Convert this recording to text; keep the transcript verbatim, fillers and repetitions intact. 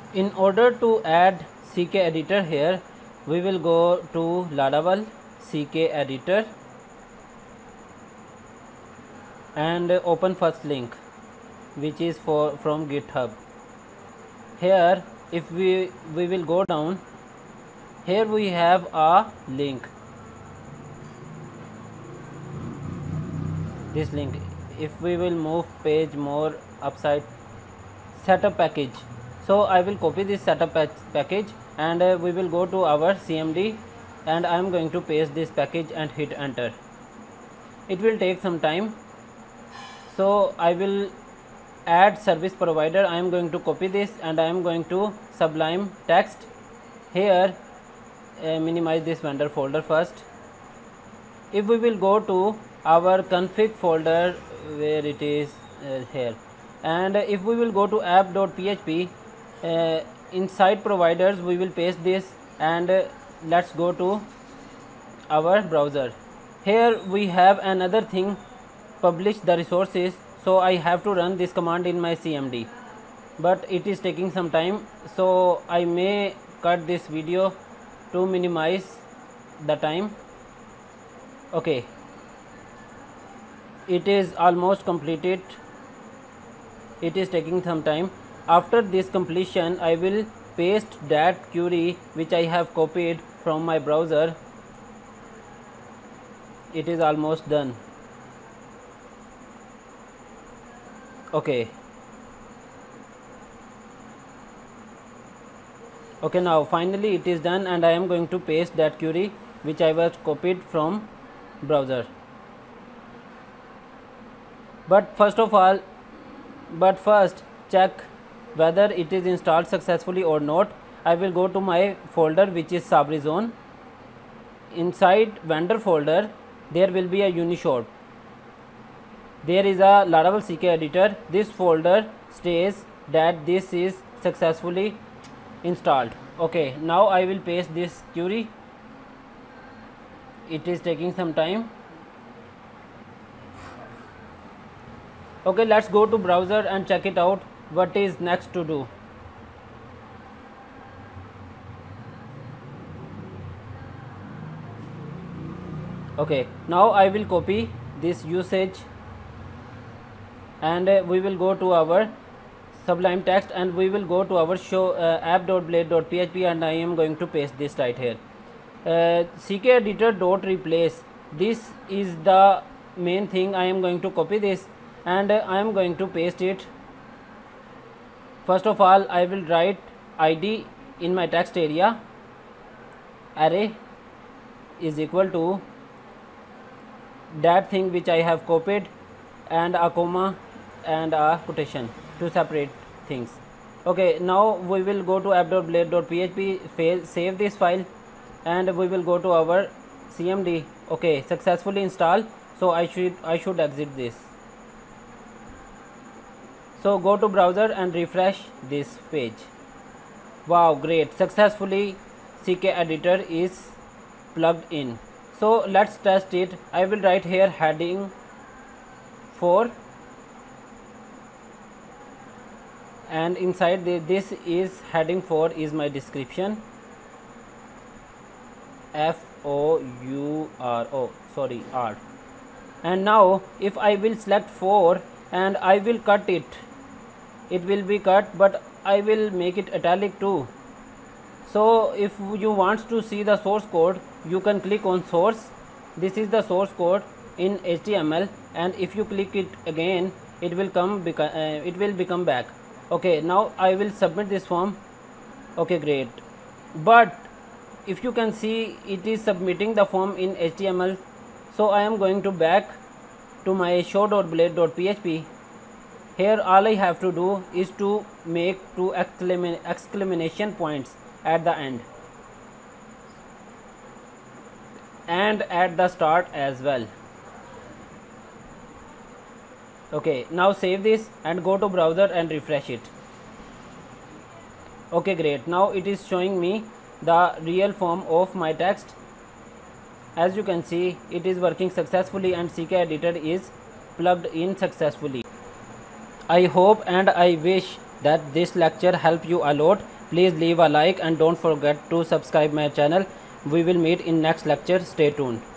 In order to add Ckeditor here, we will go to Laravel Ckeditor and open first link, which is for from GitHub. Here, if we we will go down, here we have a link, this link. If we will move page more upside, setup package, so I will copy this setup package and uh, we will go to our C M D and I am going to paste this package and hit enter. It will take some time, so I will add service provider. I am going to copy this and I am going to sublime text here. Uh, minimize this vendor folder first. If we will go to our config folder, where it is, uh, here, and if we will go to app.php, uh, inside providers we will paste this and uh, let's go to our browser. Here we have another thing, publish the resources, so I have to run this command in my C M D, but it is taking some time, so I may cut this video to minimize the time. Okay, it is almost completed. It is taking some time. After this completion, I will paste that query which I have copied from my browser. It is almost done. Okay. Okay, now finally it is done and I am going to paste that query which I was copied from browser. But first of all, but first check whether it is installed successfully or not. I will go to my folder which is Sabri zone. Inside vendor folder there will be a Unishort. There is a Laravel Ckeditor. This folder states that this is successfully installed. Okay, now I will paste this query. It is taking some time. Okay, let's go to browser and check it out what is next to do. Okay, now I will copy this usage and uh, we will go to our sublime text and we will go to our show uh, app.blade.php and I am going to paste this right here. Uh, Ckeditor dot replace, this is the main thing. I am going to copy this and uh, I am going to paste it. First of all, I will write I D in my text area. Array is equal to that thing which I have copied and a comma and a quotation to separate things. Okay, now we will go to app.blade.php, save this file and we will go to our C M D. Okay, successfully installed, so I should I should exit this. So go to browser and refresh this page. Wow, great, successfully Ckeditor is plugged in. So let's test it. I will write here heading four and inside the, this is heading four is my description. F O U R O, sorry, R. And now if I will select four and I will cut it, it will be cut, but I will make it italic too. So if you want to see the source code, you can click on source. This is the source code in H T M L, and if you click it again, it will come uh, it will become back. Okay, now I will submit this form. Okay, great. But if you can see, it is submitting the form in H T M L. So I am going to back to my show.blade.php. Here all I have to do is to make two exclamation points at the end and at the start as well. Okay, now save this and go to browser and refresh it. Okay, great. Now it is showing me the real form of my text. As you can see, it is working successfully and Ckeditor is plugged in successfully. I hope and I wish that this lecture helped you a lot. Please leave a like and don't forget to subscribe my channel. We will meet in next lecture. Stay tuned.